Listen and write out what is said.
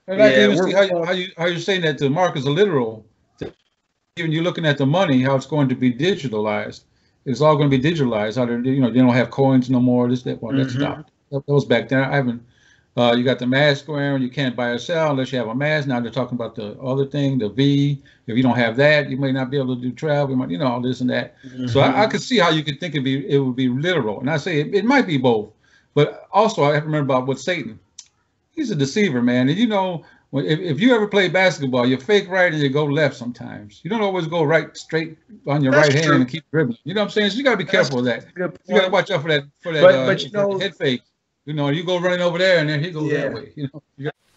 And I can Yeah, even see how you're saying that the markets are literal. Even you're looking at the money, how it's going to be digitalized. It's all going to be digitalized. How they don't have coins no more. This, that, well, that hmm stopped. That was back then. I haven't. You got the mask wearing. You can't buy or sell unless you have a mask. Now they're talking about the other thing, the V. If you don't have that, you may not be able to do travel. You might, all this and that. So I hmm could see how you could think it would be literal. And I say it might be both. But also I have to remember about what Satan. He's a deceiver, man. And if you ever play basketball, you fake right and you go left sometimes. You don't always go right straight on your That's right hand true. and keep dribbling. You know what I'm saying? So you got to be That's careful of that. a good You got to point. watch out for that But head fake. You go running over there and then he goes that yeah. way.